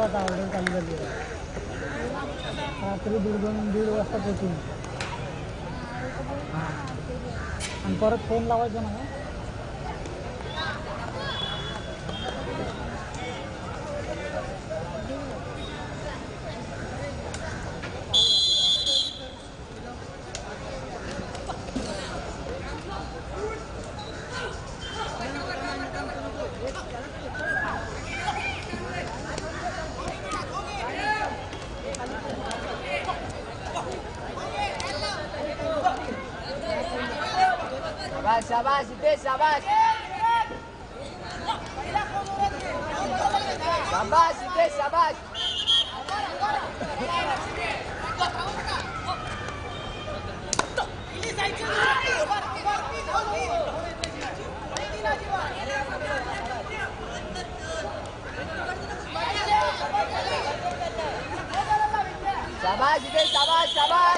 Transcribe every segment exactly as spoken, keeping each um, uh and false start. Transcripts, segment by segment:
आता ऑर्डर चालू झाली आहे. रात्री दीड दोन दीड वाजता पोहोचून हां आणि परत फोन लावायचा ना. शाबाश इथे शाबाश शाबाश इथे शाबाश शाबाश इथे शाबाश शाबाश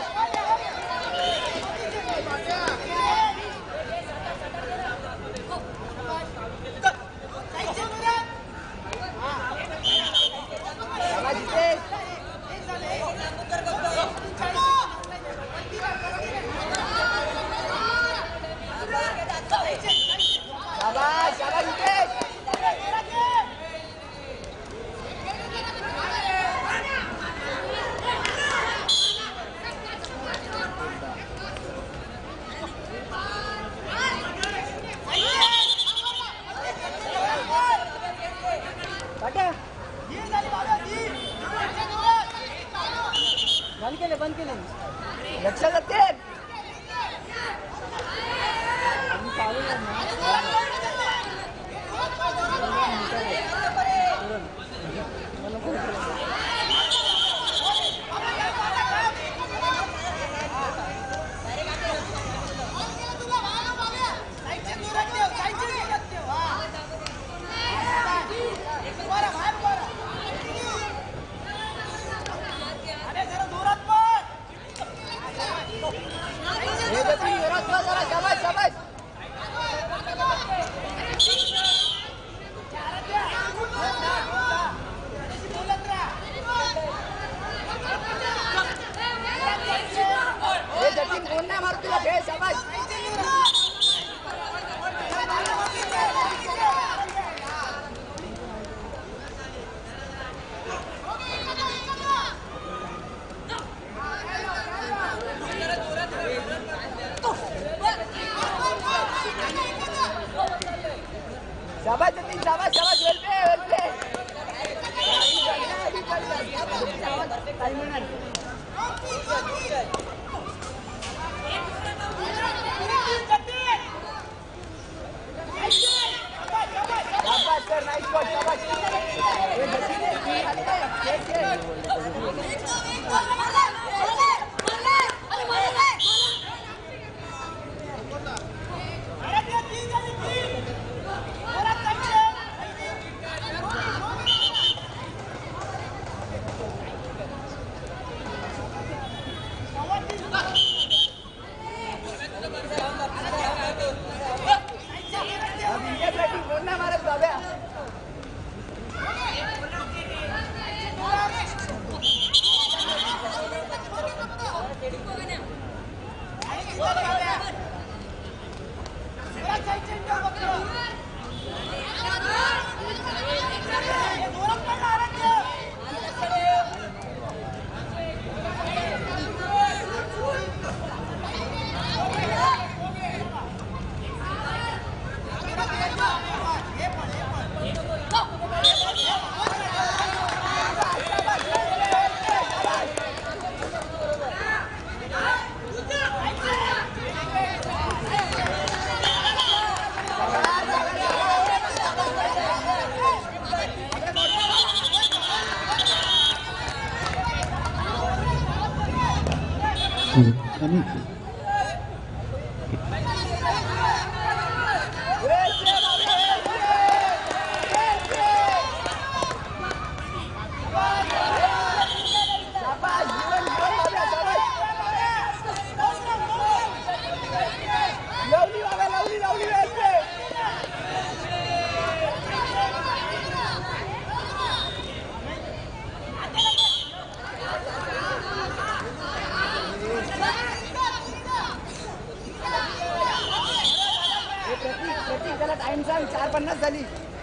चार पन्नास झाली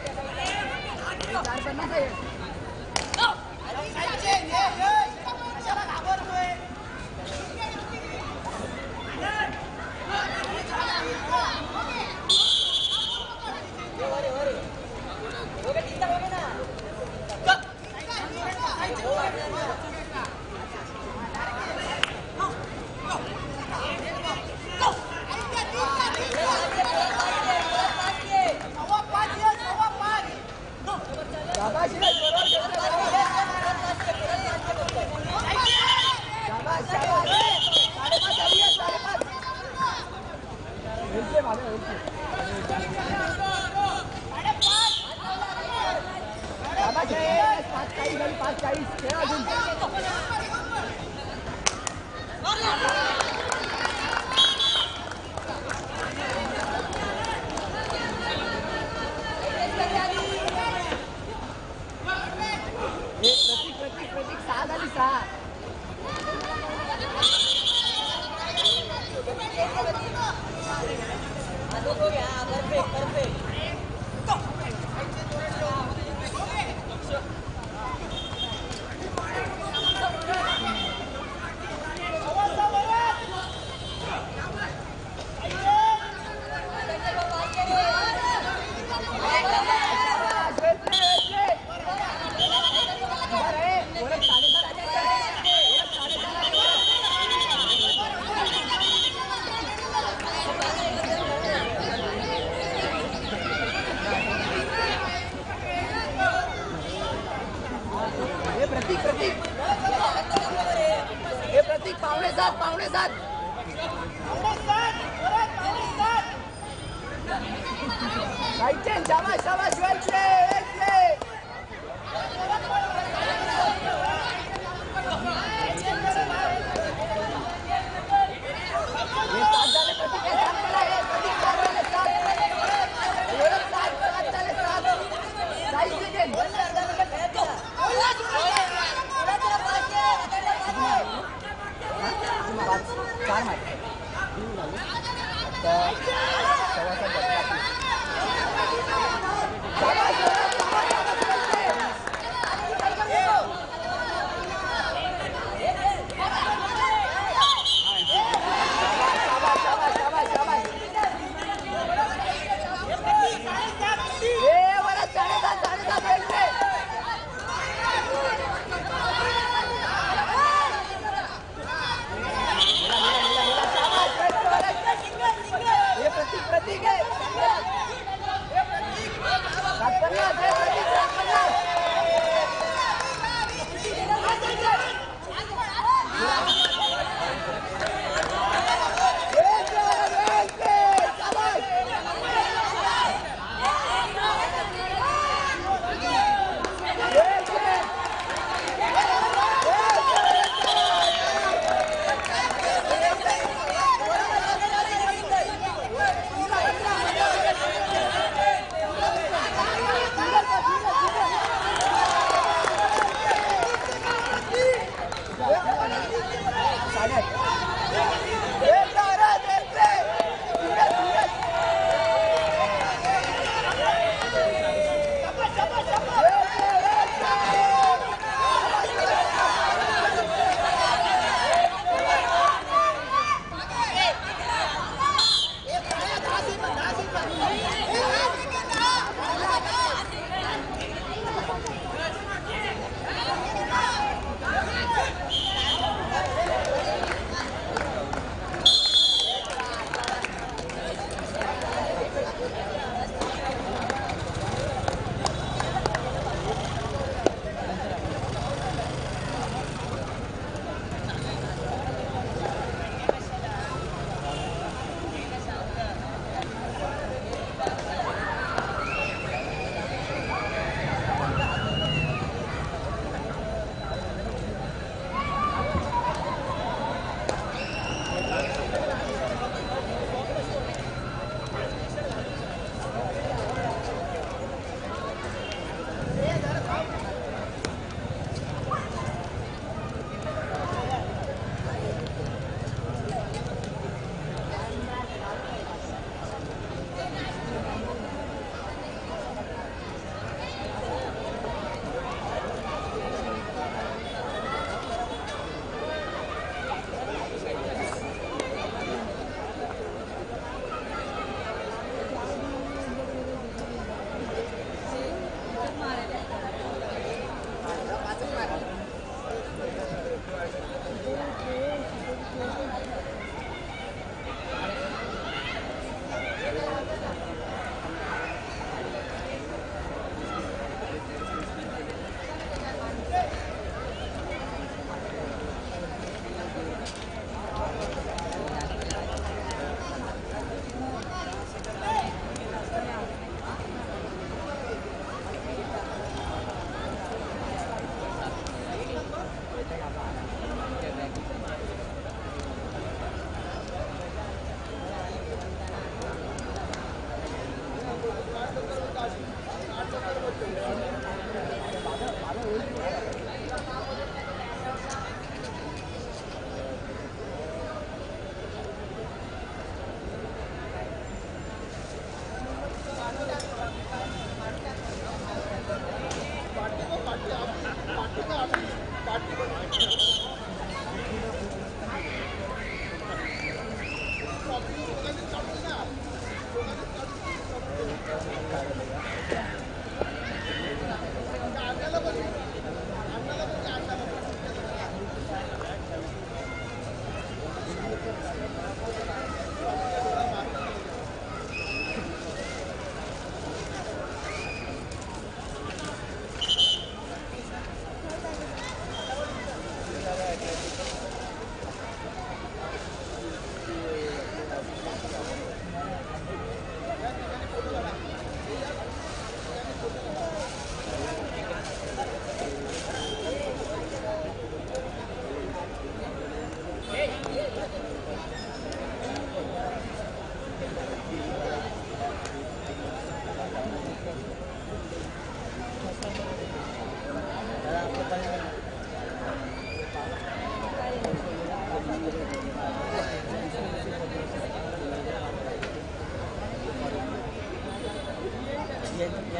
चार पन्नास आहे चार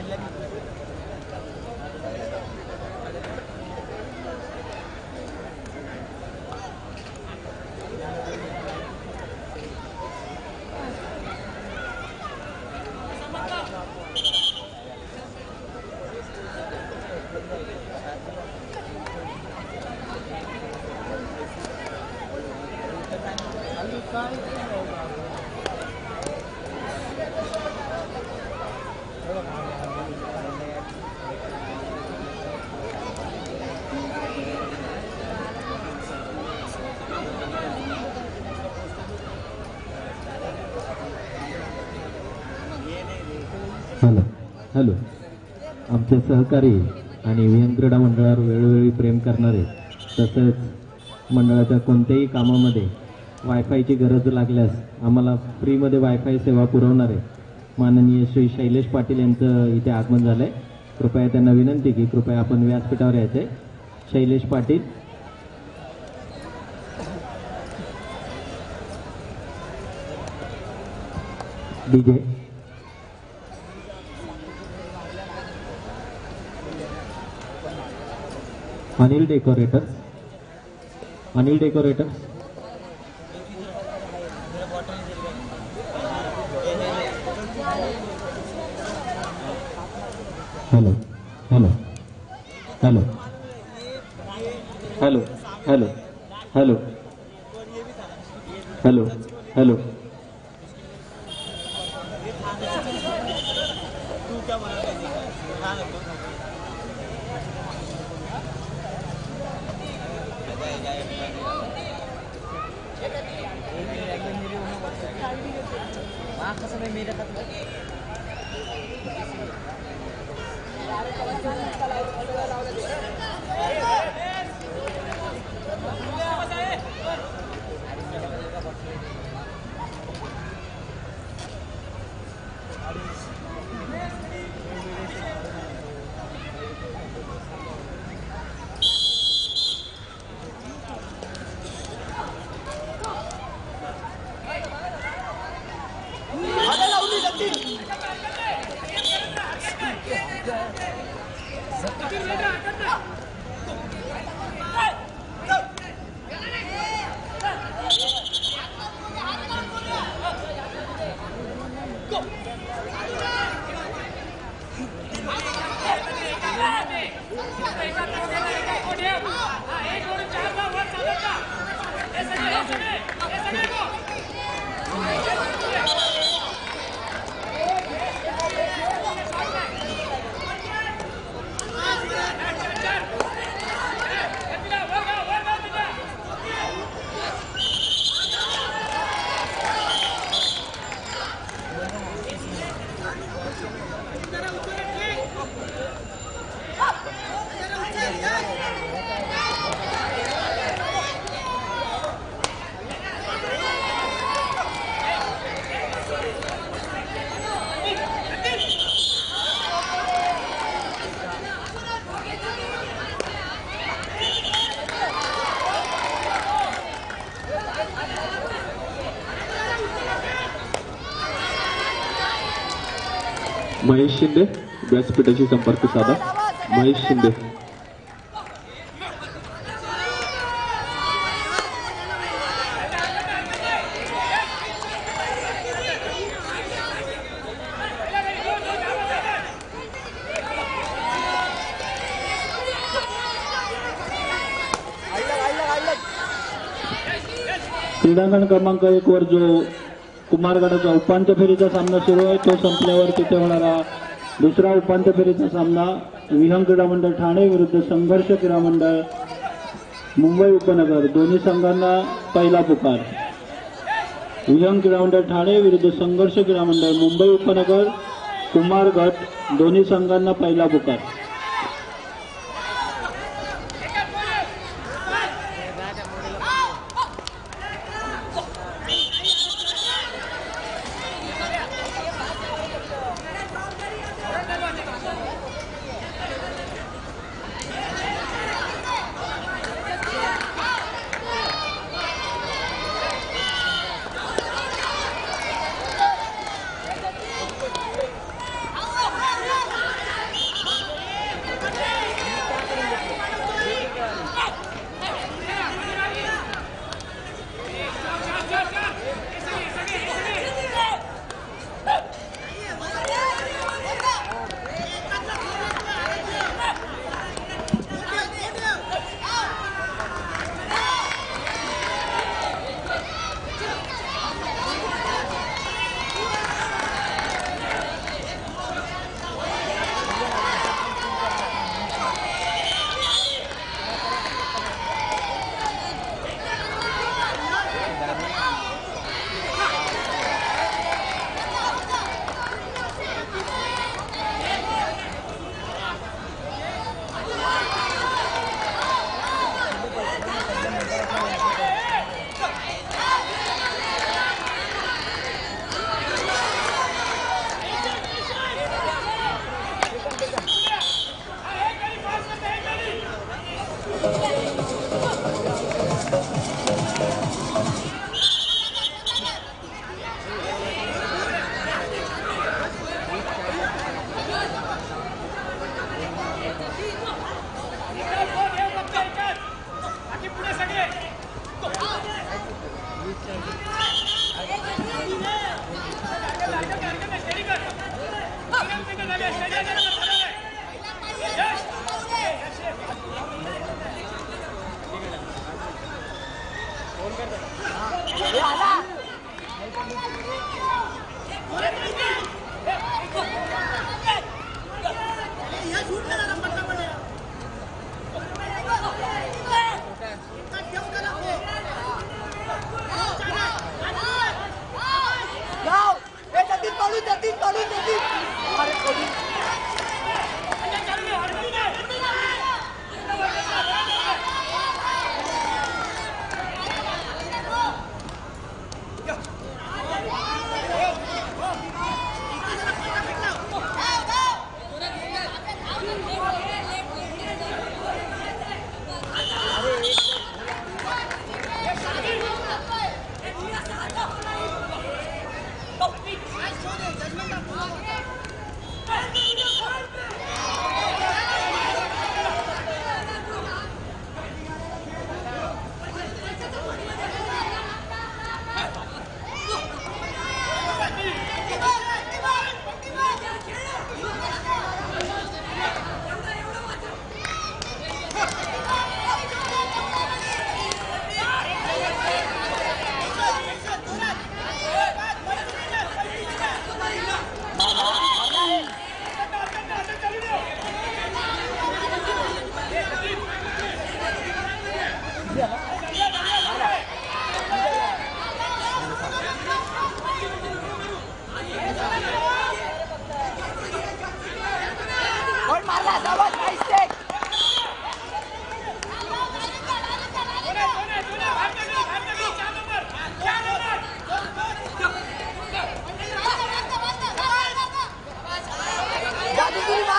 हॅलो हॅलो आमचे सहकारी आणि व्यायाम क्रीडा मंडळावर वेळोवेळी प्रेम करणारे तसेच मंडळाच्या कोणत्याही कामामध्ये वायफायची गरज लागल्यास आम्हाला फ्रीमध्ये वायफाय सेवा पुरवणारे माननीय श्री शैलेश पाटील यांचं इथे आगमन झालंय. कृपया त्यांना विनंती की कृपया आपण व्यासपीठावर यायचे. Shailesh Patil. DJ Anil decorators. Anil decorators. Hello hello hello hello hello hello hello hello Mahesh Shinde व्यासपीठाशी संपर्क साधा. महेश शिंदे. क्रीडांगण क्रमांक एक वर जो कुमार गटाचा उपांत्य फेरीचा सामना सुरू आहे तो संपल्यावर तिथे होणारा दुसरा उपांत्य फेरीचा सामना विहंग क्रीडा मंडळ ठाणे विरुद्ध संघर्ष क्रीडा मंडळ मुंबई उपनगर. दोन्ही संघांना पहिला पुकार. विहंग क्रीडा मंडळ ठाणे विरुद्ध संघर्ष क्रीडा मंडळ मुंबई उपनगर कुमार गट. दोन्ही संघांना पहिला पुकार.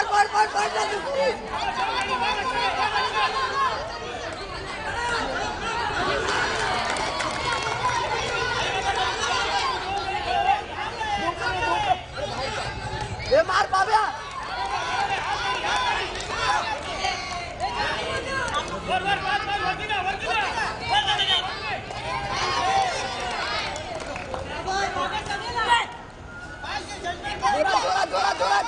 मार बाब्या जोरात जोरात जोरात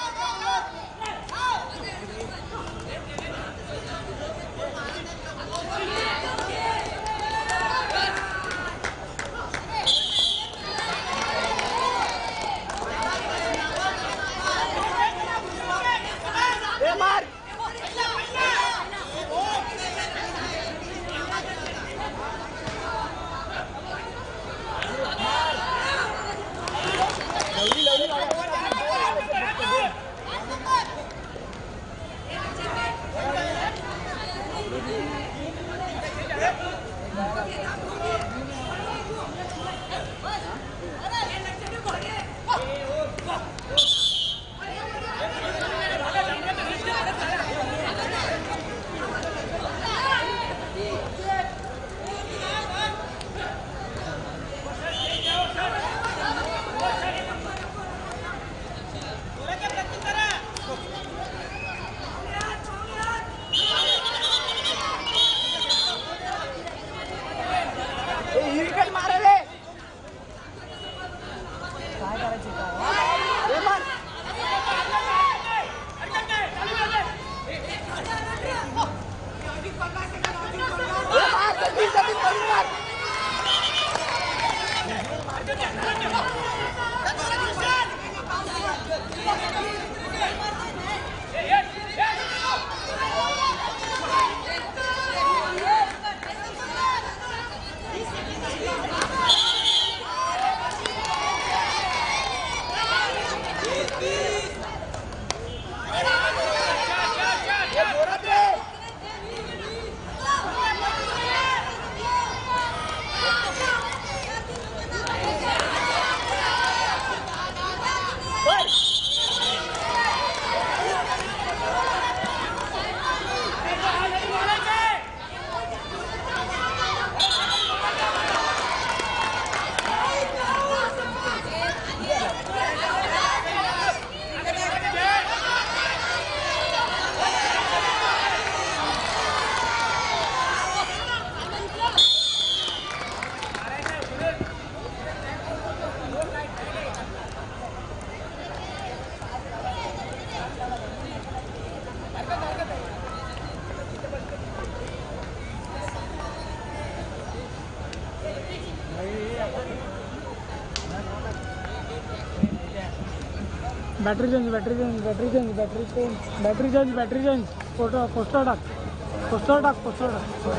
battery change battery change battery change battery change battery change battery change photo poster टाक पोस्टर टाक पोस्टर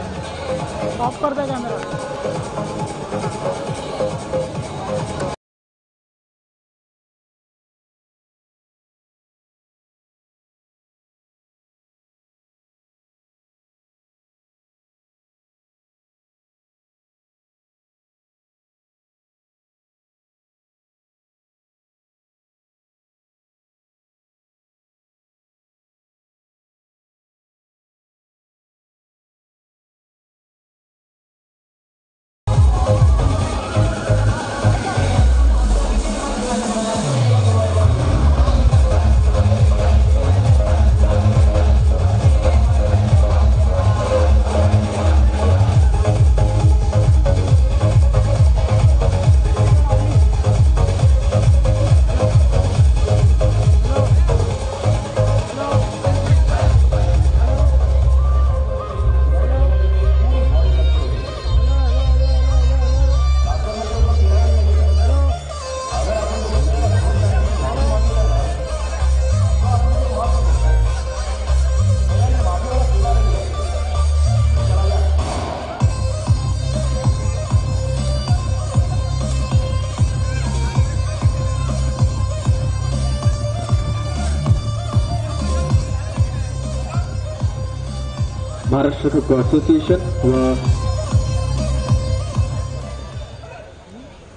टाक ऑफ कर दे कॅमेरा. महाराष्ट्र खो खो असोसिएशन व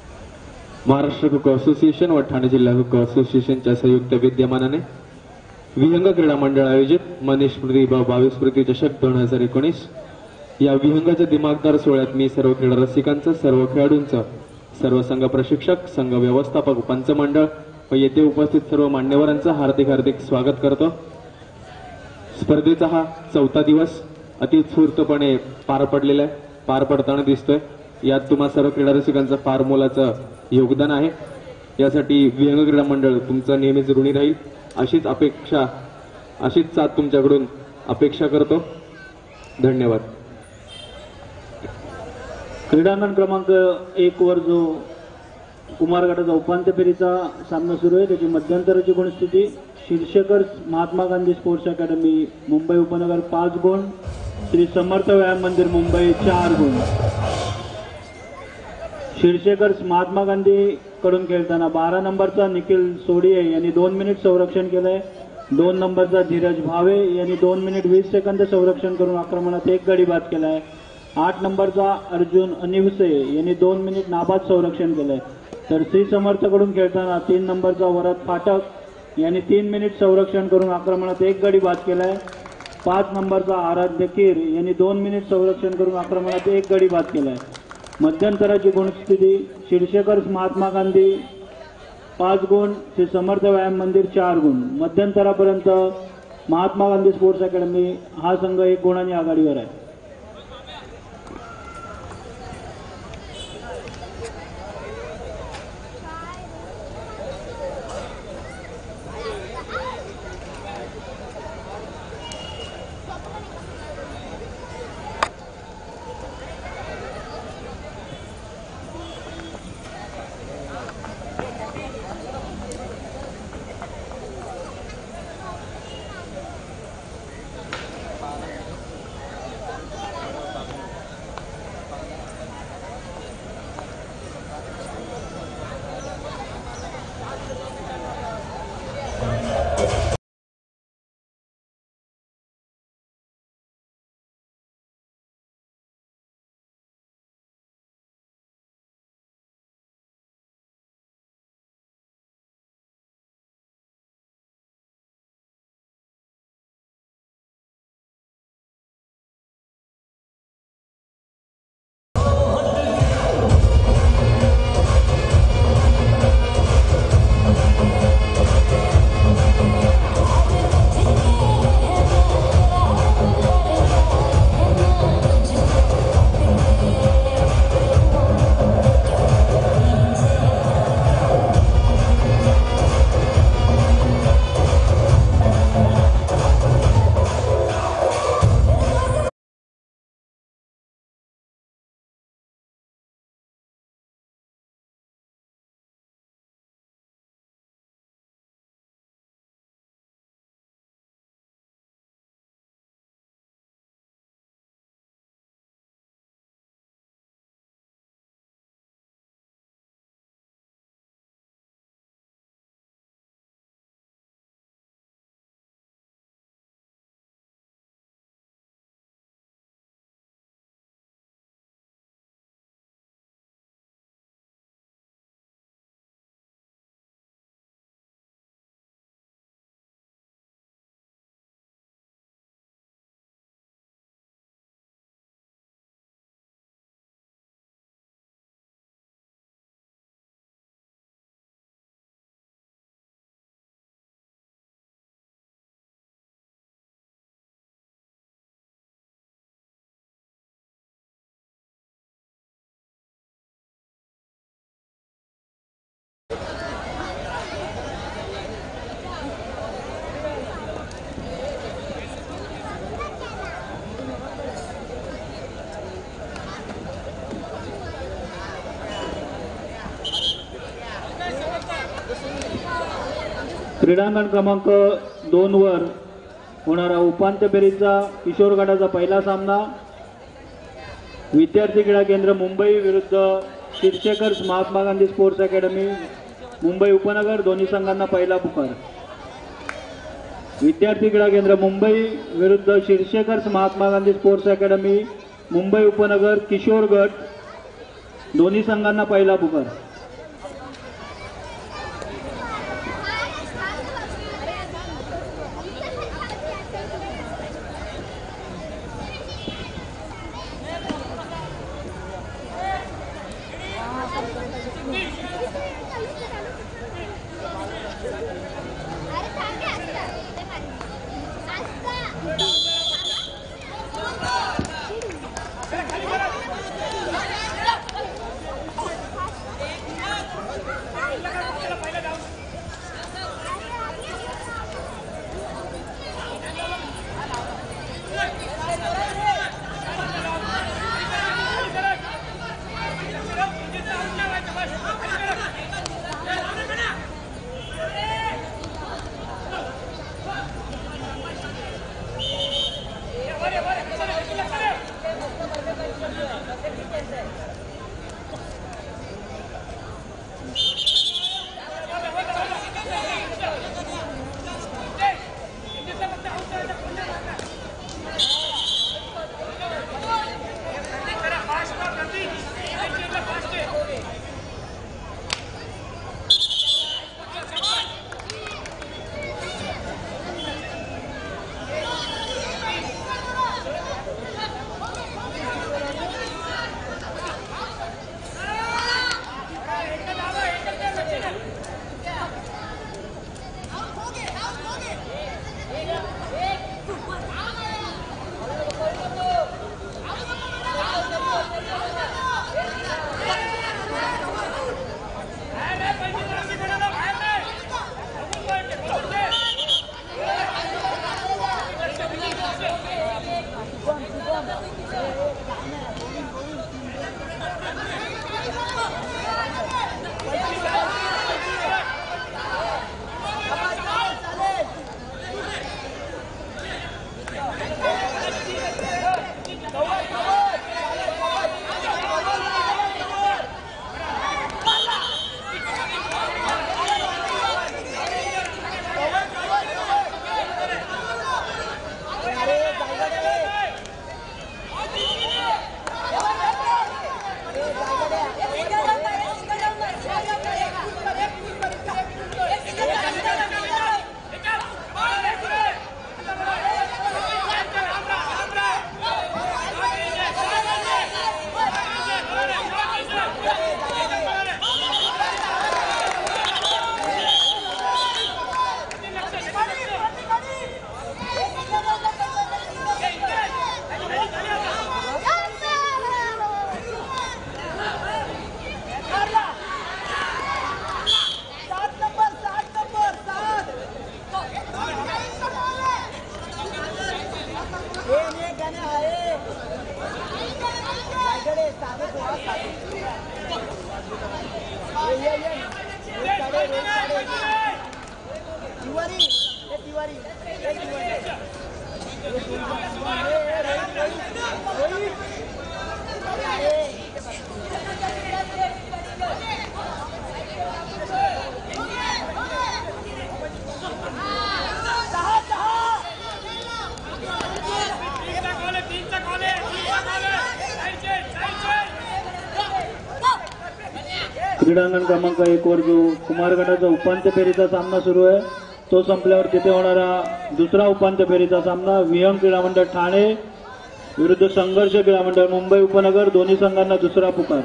महाराष्ट्र खो खो असोसिएशन व ठाणे जिल्हा खो खो असोसिएशनच्या संयुक्त विद्यमानाने विहंग क्रीडा मंडळ आयोजित मनीष स्मृती बावीस स्मृती चषक दोन हजार एकोणीस या विहंगाच्या दिमागदार सोहळ्यात मी सर्व क्रीडा रसिकांचं, सर्व खेळाडूंचं, सर्व संघ प्रशिक्षक, संघ व्यवस्थापक, पंचमंडळ व येथे उपस्थित सर्व मान्यवरांचं हार्दिक हार्दिक स्वागत करतो. स्पर्धेचा हा चौथा दिवस अतिउत्स्फूर्तपणे पार पडलेला आहे, पार पडताना दिसतोय. यात तुम्हा सर्व क्रीडा रसिकांचं फार मोलाचं योगदान आहे. यासाठी विहंग क्रीडा मंडळ तुमचं नेहमीच ऋणी राहील अशीच अपेक्षा अशीच साथ तुमच्याकडून अपेक्षा करतो. धन्यवाद. क्रीडांगण क्रमांक एक वर जो कुमार गटाचा उपांत्य फेरीचा सामना सुरू आहे त्याची मध्यंतराची गुणस्थिती शीर्षेकर महात्मा गांधी स्पोर्ट्स अकॅडमी मुंबई उपनगर पाच गुण, श्री समर्थ व्यायाम मंदिर मुंबई चार गुण. शीर्षेकर महात्मा गांधी कडून खेळताना बारा नंबरचा निखिल सोडिये यांनी दोन मिनिट संरक्षण केलंय. दोन नंबरचा धीरज भावे यांनी दोन मिनिट वीस सेकंद संरक्षण करून आक्रमणात एक गडी बाद केलाय. आठ नंबरचा अर्जुन अनिवसे यांनी दोन मिनिट नाबाद संरक्षण केलंय. तर श्री समर्थकडून खेळताना तीन नंबरचा वरद फाटक यांनी तीन मिनिट संरक्षण करून आक्रमणात एक गडी बाद केलाय. पाच नंबरचा आराध्य कीर यांनी दोन मिनिट संरक्षण करून आक्रमणात एक गडी बाद केलाय. मध्यंतराची गुणस्थिती शीर्षेकर महात्मा गांधी पाच गुण, श्री समर्थ व्यायाम मंदिर चार गुण. मध्यंतरापर्यंत महात्मा गांधी स्पोर्ट्स अकॅडमी हा संघ एक गुणांनी आघाडीवर आहे. क्रीडांगण क्रमांक दोन वर होणारा उपांत्य फेरीचा किशोर गटाचा पहिला सामना विद्यार्थी क्रीडा केंद्र मुंबई विरुद्ध शीर्षेकर महात्मा गांधी स्पोर्ट्स अकॅडमी मुंबई उपनगर. दोन्ही संघांना पहिला पुकार. विद्यार्थी क्रीडा केंद्र मुंबई विरुद्ध शीर्षेकर महात्मा गांधी स्पोर्ट्स अकॅडमी मुंबई उपनगर किशोर गट. दोन्ही संघांना पहिला पुकार. क्रीडांगण क्रमांक एक वर जो कुमार गटाचा उपांत्य फेरीचा सामना सुरू आहे तो संपल्यावर तिथे होणारा दुसरा उपांत्य फेरीचा सामना विहंग क्रीडा मंडळ ठाणे विरुद्ध संघर्ष क्रीडा मंडळ मुंबई उपनगर दोन्ही संघांना दुसरा पुकार.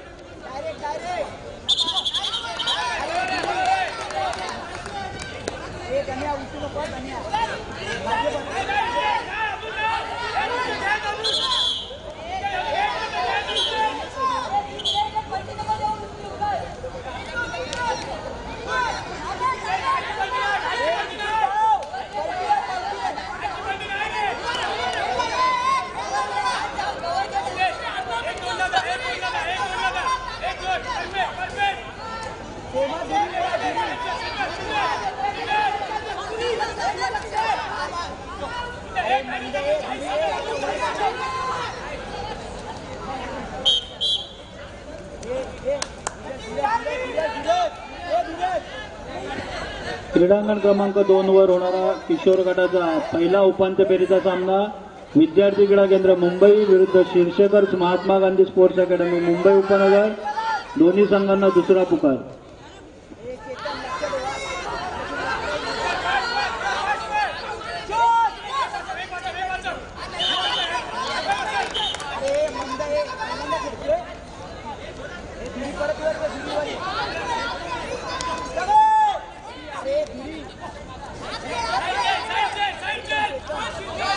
क्रीडांगण क्रमांक दोन वर होणारा किशोर गटाचा पहिला उपांत्य फेरीचा सामना विद्यार्थी क्रीडा केंद्र मुंबई विरुद्ध शीर्षेकर्स महात्मा गांधी स्पोर्ट्स अकॅडमी मुंबई उपनगर दोन्ही संघांना दुसरा पुकार. Hey!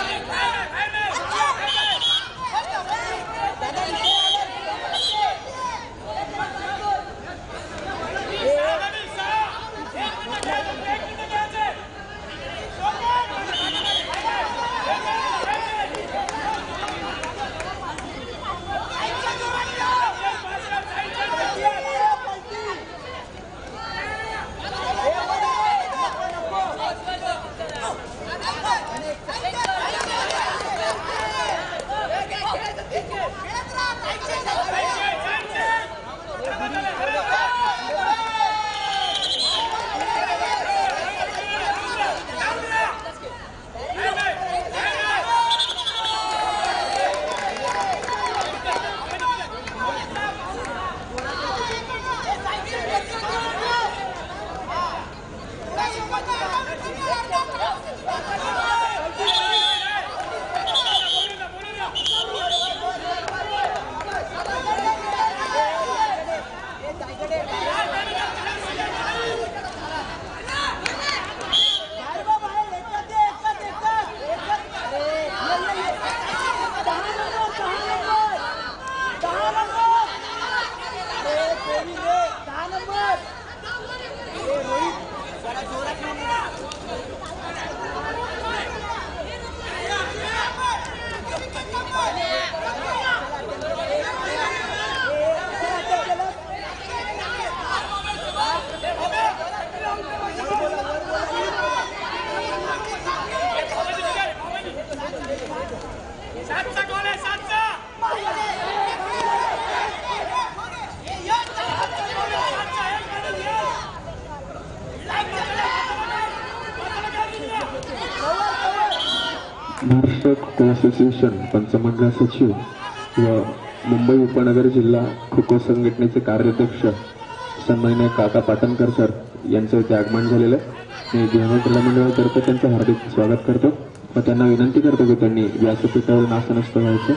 महाराष्ट्र खो खो असोसिएशन पंचमंडळ सचिव व मुंबई उपनगर जिल्हा खो खो संघटनेचे कार्याध्यक्ष सन्माननीय काका पाटणकर सर यांचं इथे आगमन झालेलं आहे. मी विहंग क्रीडा मंडळातर्फे त्यांचं हार्दिक स्वागत करतो व त्यांना विनंती करतो की त्यांनी व्यासपीठावरून आसनस्थ व्हायचं.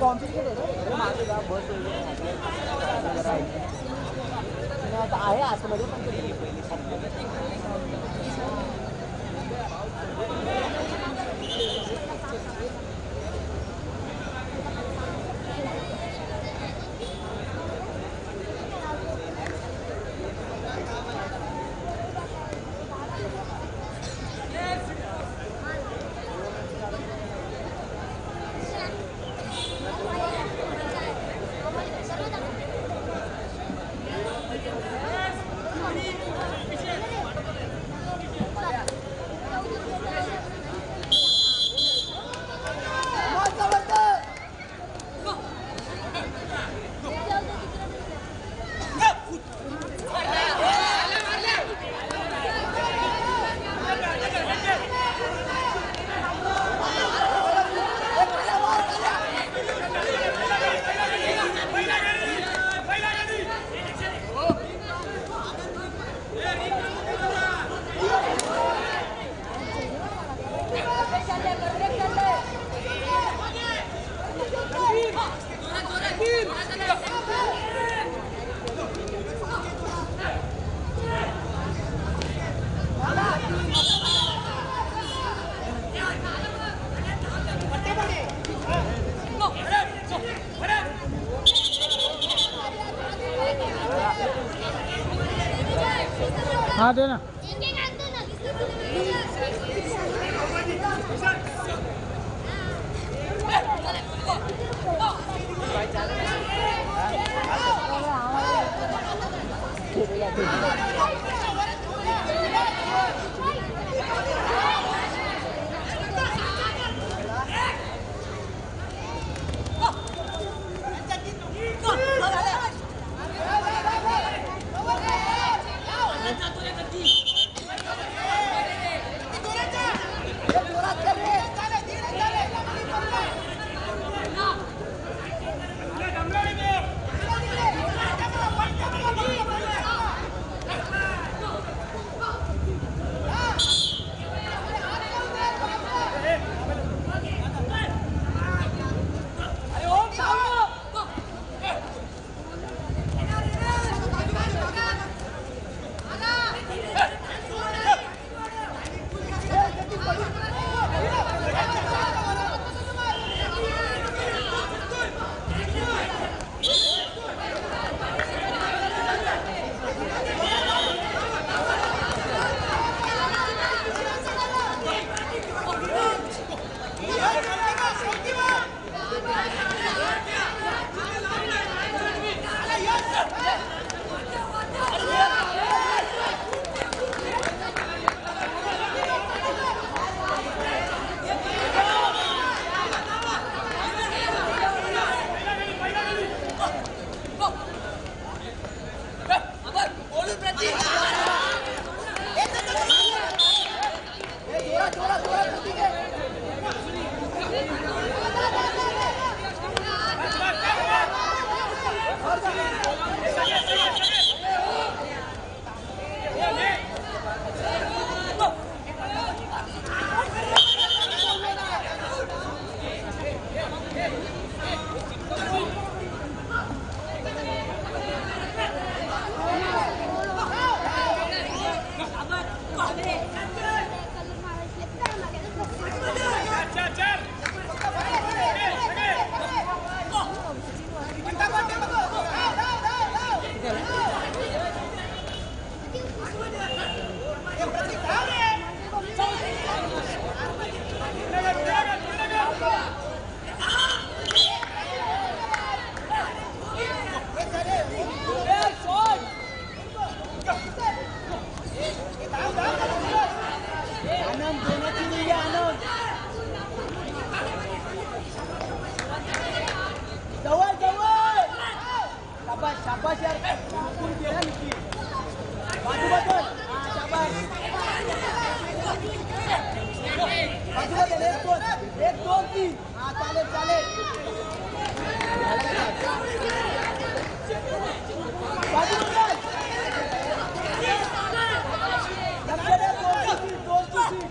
कॉम्प्लिकेटेड आहे ना मागे जा बस आता आहे आतमध्ये पण हाँ देना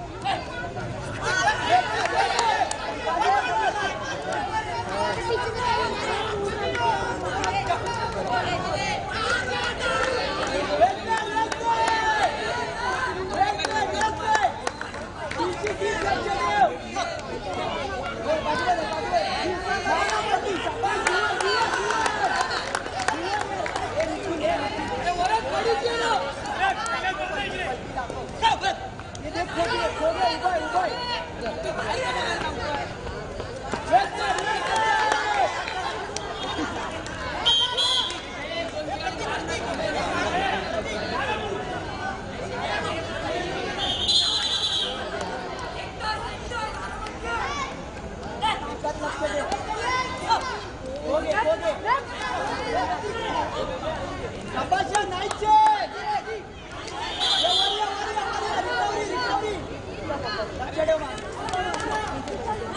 Thank you.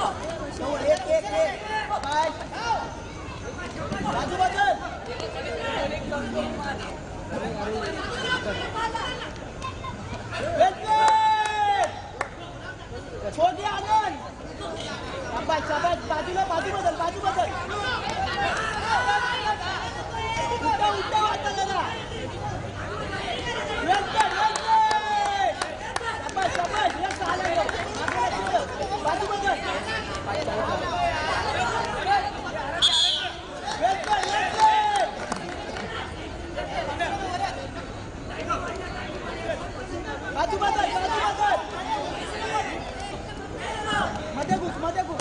एक एक एक बाय बाजू बदल छोटी आनंद शाबाश शाबाश बाजूला बाजू बदल बाजू बदल उठा उठा वाटतं दादा शाबाश शाबाश एक आलं बाजू बदल बाजू बदल बाजू बदल मध्ये घुस मध्ये घुस